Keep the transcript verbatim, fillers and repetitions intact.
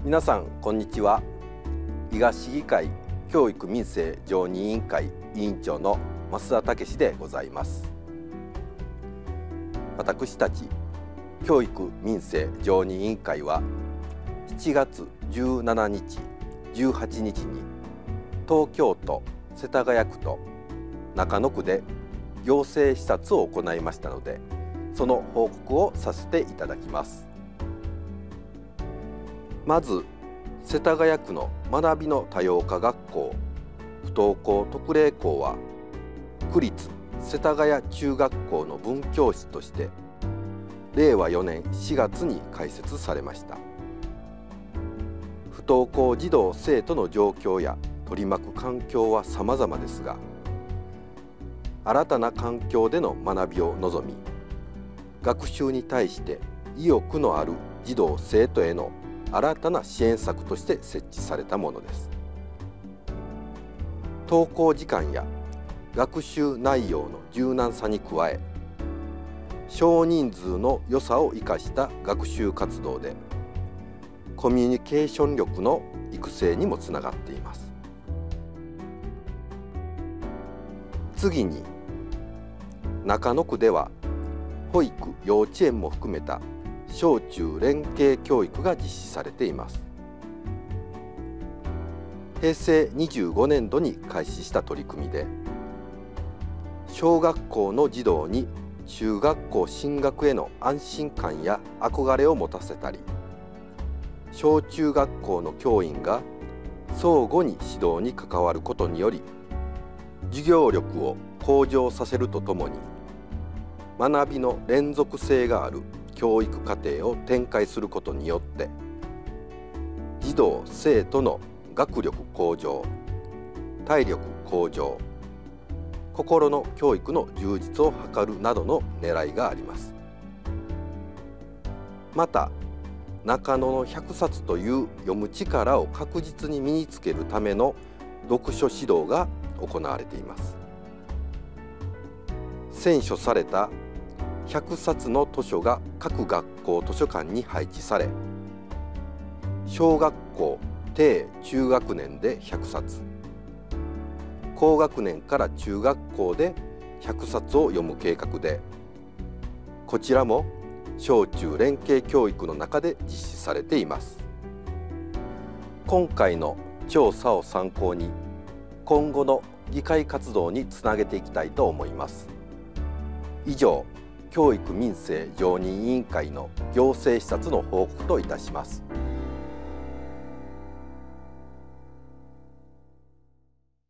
皆さんこんにちは。伊賀市議会教育民生常任委員会委員長の増田武でございます。私たち教育民生常任委員会はしちがつじゅうしちにち、じゅうはちにちに東京都世田谷区と中野区で行政視察を行いましたので、その報告をさせていただきます。まず世田谷区の学びの多様化学校不登校特例校は区立世田谷中学校の分教室としてれいわよねんしがつに開設されました。不登校児童生徒の状況や取り巻く環境は様々ですが、新たな環境での学びを望み、学習に対して意欲のある児童生徒への新たな支援策として設置されたものです。登校時間や学習内容の柔軟さに加え、少人数の良さを生かした学習活動でコミュニケーション力の育成にもつながっています。次に中野区では保育・幼稚園も含めた小中連携教育が実施されています。へいせいにじゅうごねんどに開始した取り組みで、小学校の児童に中学校進学への安心感や憧れを持たせたり、小中学校の教員が相互に指導に関わることにより、授業力を向上させるとともに、学びの連続性がある教育課程を展開することによって児童生徒の学力向上、体力向上、心の教育の充実を図るなどの狙いがあります。また中野のひゃくさつという読む力を確実に身につけるための読書指導が行われています。選書されたひゃくさつの図書が各学校図書館に配置され、小学校低中学年でひゃくさつ、高学年から中学校でひゃくさつを読む計画で、こちらも小中連携教育の中で実施されています。今回の調査を参考に今後の議会活動につなげていきたいと思います。以上、教育民生常任委員会の行政視察の報告といたします。